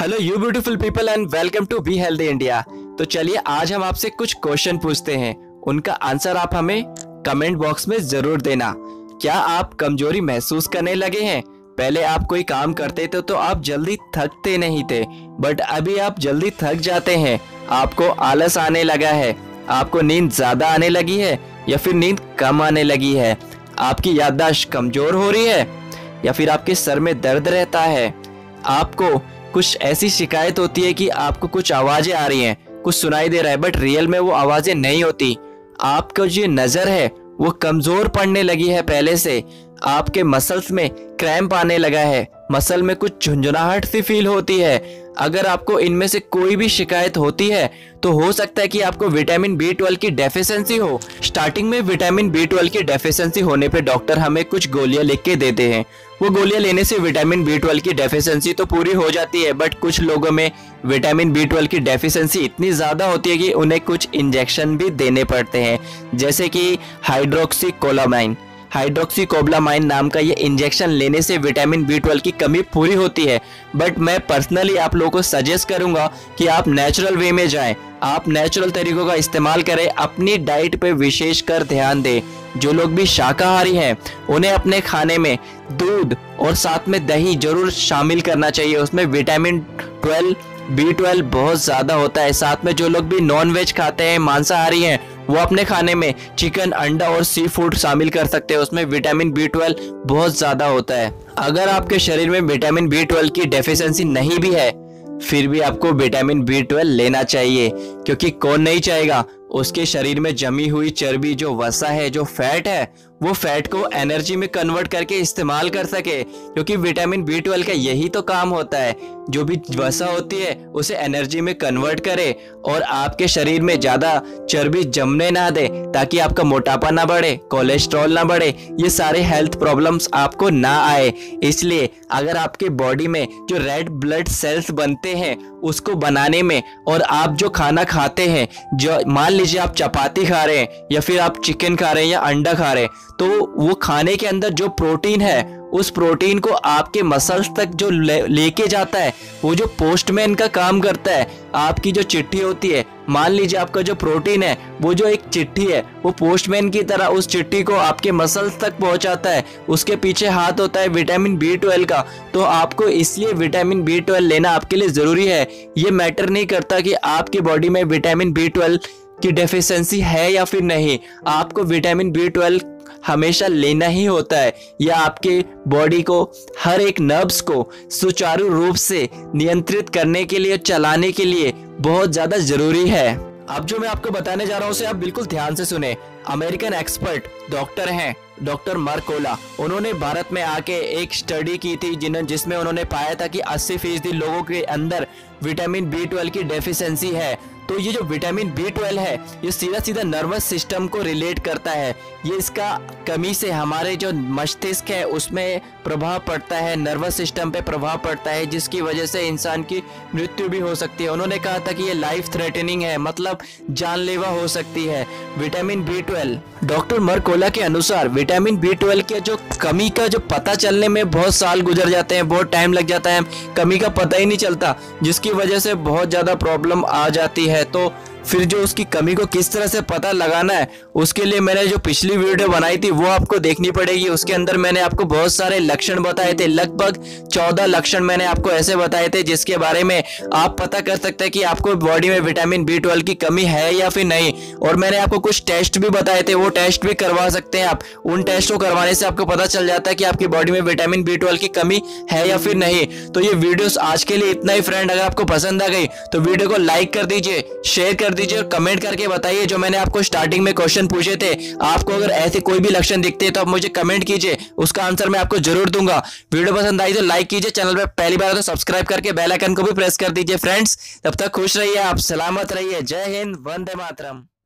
Hello you beautiful people and welcome to be healthy India. तो चलिए आज हम आपसे कुछ क्वेश्चन पूछते हैं, उनका आंसर आप हमें कमेंट बॉक्स में जरूर देना। क्या आप कमजोरी महसूस करने लगे हैं? पहले आप कोई काम करते थे तो आप जल्दी थकते नहीं थे, बट अभी आप जल्दी थक जाते हैं। आपको आलस आने लगा है, आपको नींद ज्यादा आने लगी है या फिर नींद कम आने लगी है? आपकी याददाश्त कमजोर हो रही है या फिर आपके सर में दर्द रहता है? आपको कुछ ऐसी शिकायत होती है कि आपको कुछ आवाजें आ रही हैं, कुछ सुनाई दे रहा है बट रियल में वो आवाजें नहीं होती। आपको जो नजर है वो कमजोर पड़ने लगी है पहले से। आपके मसल्स में क्रैम्प आने लगा है, मसल में कुछ झुंझुनाहट सी फील होती है। अगर आपको इनमें से कोई भी शिकायत होती है तो हो सकता है कि आपको विटामिन B12 की डेफिशिएंसी हो। स्टार्टिंग में विटामिन B12 की डेफिशिएंसी होने पे डॉक्टर हमें कुछ गोलियां लिख के देते हैं। वो गोलियां लेने से विटामिन B12 की डेफिशिएंसी तो पूरी हो जाती है, बट कुछ लोगों में विटामिन B12 की डेफिशिएंसी इतनी ज़्यादा होती है कि उन्हें कुछ इंजेक्शन भी देने पड़ते हैं, जैसे कि हाइड्रोक्सीकोबालामाइन नाम का ये इंजेक्शन लेने से विटामिन B12 की कमी पूरी होती है। बट मैं पर्सनली आप लोगों को सजेस्ट करूंगा कि आप नेचुरल वे में जाएं, आप नेचुरल तरीकों का इस्तेमाल करें, अपनी डाइट पे विशेष कर ध्यान दें। जो लोग भी शाकाहारी हैं उन्हें अपने खाने में दूध और साथ में दही जरूर शामिल करना चाहिए। उसमें विटामिन B12 बहुत ज़्यादा होता है। साथ में जो लोग भी नॉन वेज खाते हैं, मांसाहारी हैं, वो अपने खाने में चिकन, अंडा और सी फूड शामिल कर सकते हैं। उसमें विटामिन B12 बहुत ज़्यादा होता है। अगर आपके शरीर में विटामिन B12 की डेफिशिएंसी नहीं भी है फिर भी आपको विटामिन B12 लेना चाहिए, क्योंकि कौन नहीं चाहेगा उसके शरीर में जमी हुई चर्बी, जो वसा है, जो फैट है, वो फैट को एनर्जी में कन्वर्ट करके इस्तेमाल कर सके। क्योंकि विटामिन B12 का यही तो काम होता है, जो भी वसा होती है उसे एनर्जी में कन्वर्ट करे और आपके शरीर में ज़्यादा चर्बी जमने ना दे, ताकि आपका मोटापा ना बढ़े, कोलेस्ट्रॉल ना बढ़े, ये सारे हेल्थ प्रॉब्लम्स आपको ना आए। इसलिए अगर आपके बॉडी में जो रेड ब्लड सेल्स बनते हैं उसको बनाने में, और आप जो खाना खाते हैं, जो मान लीजिए आप चपाती खा रहे हैं या फिर आप चिकन खा रहे हैं या अंडा खा रहे हैं, तो वो खाने के अंदर जो प्रोटीन है उस प्रोटीन को आपके मसल्स तक जो लेके जाता है, वो जो पोस्टमैन का काम करता है। आपकी जो चिट्ठी होती है, मान लीजिए आपका जो प्रोटीन है वो जो एक चिट्ठी है, वो पोस्टमैन की तरह उस चिट्ठी को आपके मसल्स तक पहुंचाता है। उसके पीछे हाथ होता है विटामिन B12 का। तो आपको इसलिए विटामिन B12 लेना आपके लिए ज़रूरी है। ये मैटर नहीं करता कि आपकी बॉडी में विटामिन B12 की डेफिशिएंसी है या फिर नहीं, आपको विटामिन B12 हमेशा लेना ही होता है। यह आपके बॉडी को, हर एक नर्व्स को सुचारू रूप से नियंत्रित करने के लिए, चलाने के लिए बहुत ज्यादा जरूरी है। अब जो मैं आपको बताने जा रहा हूँ उसे आप बिल्कुल ध्यान से सुने। अमेरिकन एक्सपर्ट डॉक्टर हैं, डॉक्टर मरकोला, उन्होंने भारत में आके एक स्टडी की थी जिसमें उन्होंने पाया था कि 80% लोगों के अंदर विटामिन B12 की डेफिशिएंसी है। तो ये जो विटामिन B12 है ये सीधा सीधा नर्वस सिस्टम को रिलेट करता है। ये इसका कमी से हमारे जो मस्तिष्क है उसमें प्रभाव पड़ता है, नर्वस सिस्टम पे प्रभाव पड़ता है, जिसकी वजह से इंसान की मृत्यु भी हो सकती है। उन्होंने कहा था कि ये लाइफ थ्रेटनिंग है, मतलब जानलेवा हो सकती है। विटामिन B12, डॉक्टर मरकोला के अनुसार विटामिन B12 के जो कमी का जो पता चलने में बहुत साल गुजर जाते हैं, बहुत टाइम लग जाता है, कमी का पता ही नहीं चलता, जिसकी वजह से बहुत ज़्यादा प्रॉब्लम आ जाती है। तो फिर जो उसकी कमी को किस तरह से पता लगाना है, उसके लिए मैंने जो पिछली वीडियो बनाई थी वो आपको देखनी पड़ेगी। उसके अंदर मैंने आपको बहुत सारे लक्षण बताए थे, लगभग 14 लक्षण मैंने आपको ऐसे बताए थे जिसके बारे में आप पता कर सकते हैं कि आपको बॉडी में विटामिन B12 की कमी है या फिर नहीं। और मैंने आपको कुछ टेस्ट भी बताए थे, वो टेस्ट भी करवा सकते हैं आप। उन टेस्ट को करवाने से आपको पता चल जाता है कि आपकी बॉडी में विटामिन B12 की कमी है या फिर नहीं। तो ये वीडियोस आज के लिए इतना ही फ्रेंड। अगर आपको पसंद आ गई तो वीडियो को लाइक कर दीजिए, शेयर कर दीजिए और कमेंट करके बताइए जो मैंने आपको स्टार्टिंग में क्वेश्चन पूछे थे। आपको अगर ऐसे कोई भी लक्षण दिखते हैं तो आप मुझे कमेंट कीजिए, उसका आंसर मैं आपको जरूर दूंगा। वीडियो पसंद आई तो लाइक कीजिए, चैनल पे पहली बार तो सब्सक्राइब करके बेल आइकन को भी प्रेस कर दीजिए फ्रेंड्स। तब तक खुश रहिए, आप सलामत रहिए। जय हिंद, वंदे मातरम।